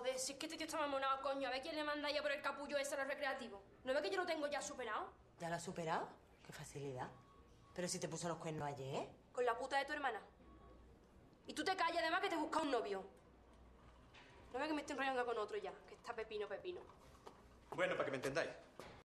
Joder, si es que este tío está mamonado, coño. A ver quién le manda ya por el capullo ese a los recreativos. ¿No ves que yo lo tengo ya superado? ¿Ya lo has superado? Qué facilidad. Pero si te puso los cuernos ayer. Con la puta de tu hermana. Y tú te callas además que te busca un novio. No ves que me estoy enrollando con otro ya, que está pepino. Bueno, para que me entendáis.